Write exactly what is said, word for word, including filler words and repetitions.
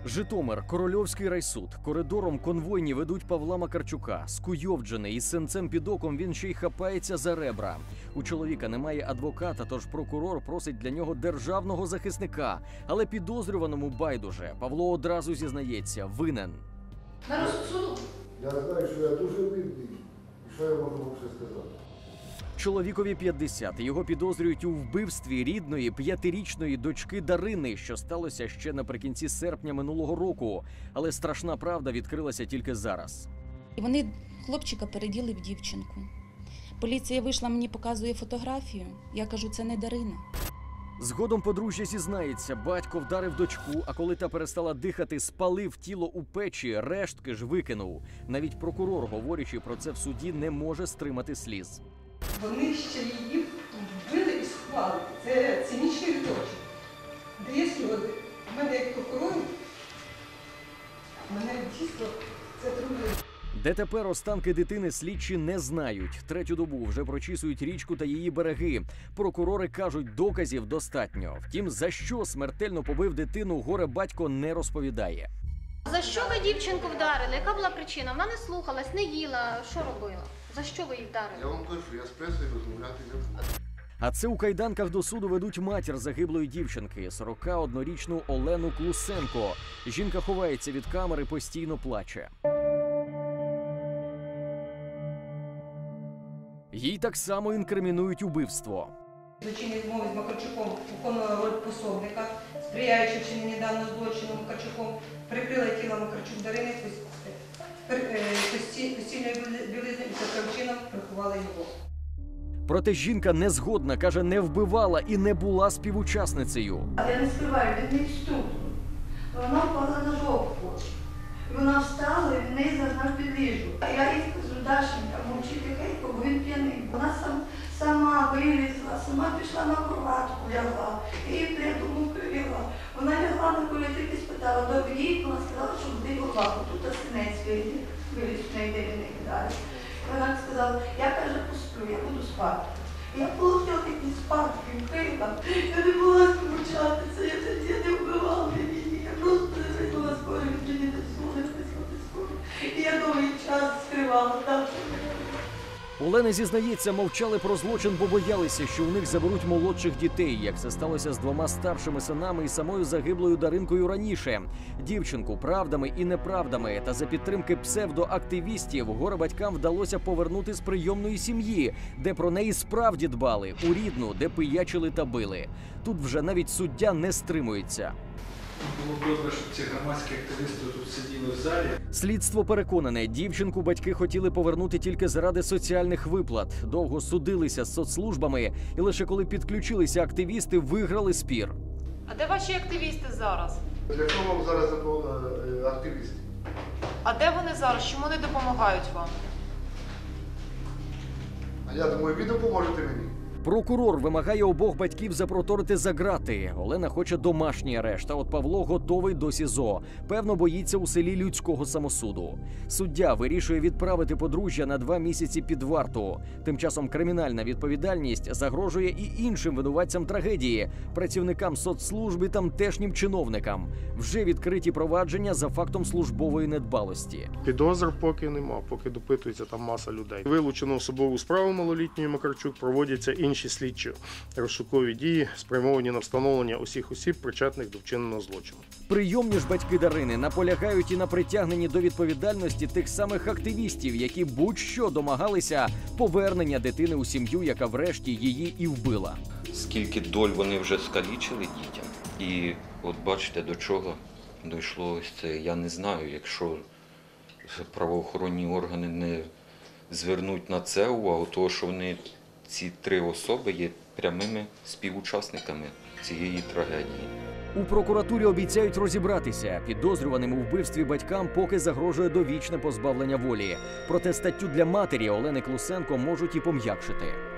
Житомир, Корольовський райсуд. Коридором конвойні ведуть Павла Макарчука. Скуйовджений із синцем під оком, він ще й хапається за ребра. У чоловіка немає адвоката, тож прокурор просить для нього державного захисника. Але підозрюваному байдуже. Павло одразу зізнається – винен. На розсуд суду? Я знаю, що я дуже винний. І що я можу ще сказати? Чоловікові п'ятдесят. Його підозрюють у вбивстві рідної п'ятирічної дочки Дарини, що сталося ще наприкінці серпня минулого року. Але страшна правда відкрилася тільки зараз. Вони хлопчика переділи в дівчинку. Поліція вийшла, мені показує фотографію. Я кажу, це не Дарина. Згодом подружжя зізнається, батько вдарив дочку, а коли та перестала дихати, спалив тіло у печі, рештки ж викинув. Навіть прокурор, говорячи про це в суді, не може стримати сліз. Вони ще її вбили і сховали. Це цинічний злочин. Де є сльози. У мене як прокурор, мене дійсно це турбує. Де тепер останки дитини, слідчі не знають. Третю добу вже прочісують річку та її береги. Прокурори кажуть, доказів достатньо. Втім, за що смертельно побив дитину, горе-батько не розповідає. За що ви дівчинку вдарили? Яка була причина? Вона не слухалась, не їла. Що робила? За що ви її вдарили? Я вам кажу, я з пресою розмовляти не буду. А це у кайданках до суду ведуть матір загиблої дівчинки, сорокаоднорічну Олену Клусенко. Жінка ховається від камери, постійно плаче. Їй так само інкримінують убивство. Злочинець змови з Макарчуком виконувала роль пособника, сприяючи вчиненню даного злочину Макарчуком, прикрила тіло Макарчук Дарини постільною білизною і таким чином приховала його. Проте жінка не згодна, каже, не вбивала і не була співучасницею. Я не скриваю, він не стукнув. Вона впала на жовтку. Вона встала і в неї загнав під ліжу. Я їй кажу, Дашенька, мовчи тихенько, бо він п'яний. Вона сам, сама вилізла, сама пішла на кроватку, лягла. І придуму привела. Вона лягла на колі, і спитала, добре, їй вона сказала, що буде голова, тут синець виліз, в неї де він не кидає. Вона сказала, я, каже, посплю, я буду спати. Я получила такі спадки, вкрила. Я не була співучатися, я тоді не вбивала її. Я просто не вийшла скоро, він мені дозволив вислати скоро. І я довгий час скривала там. Олена зізнається, мовчали про злочин, бо боялися, що у них заберуть молодших дітей, як це сталося з двома старшими синами і самою загиблою Даринкою раніше. Дівчинку правдами і неправдами та за підтримки псевдоактивістів горе-батькам вдалося повернути з прийомної сім'ї, де про неї справді дбали, у рідну, де пиячили та били. Тут вже навіть суддя не стримується. Було добре, щоб ці громадські активісти тут сиділи в залі. Слідство переконане, дівчинку батьки хотіли повернути тільки заради соціальних виплат. Довго судилися з соцслужбами, і лише коли підключилися активісти, виграли спір. А де ваші активісти зараз? Для чого вам зараз активісти? А де вони зараз? Чому не допомагають вам? А я думаю, ви допоможете мені. Прокурор вимагає обох батьків запроторити за ґрати. Олена хоче домашній арешт, а от Павло готовий до СІЗО. Певно, боїться у селі людського самосуду. Суддя вирішує відправити подружжя на два місяці під варту. Тим часом кримінальна відповідальність загрожує і іншим винуватцям трагедії – працівникам соцслужб і тамтешнім чиновникам. Вже відкриті провадження за фактом службової недбалості. Підозр поки нема, поки допитується там маса людей. Вилучено особову справу малолітньої Макарчук, проводяться інші Інші слідчі розшукові дії, спрямовані на встановлення усіх осіб, причетних до вчиненого злочину. Прийомні ж батьки Дарини наполягають і на притягненні до відповідальності тих самих активістів, які будь-що домагалися повернення дитини у сім'ю, яка врешті її і вбила. Скільки доль вони вже скалічили дітям. І от бачите, до чого дійшло ось це. Я не знаю, якщо правоохоронні органи не звернуть на це увагу, тому що вони... Ці три особи є прямими співучасниками цієї трагедії. У прокуратурі обіцяють розібратися. Підозрюваним у вбивстві батькам поки загрожує довічне позбавлення волі. Проте статтю для матері Олени Клусенко можуть і пом'якшити.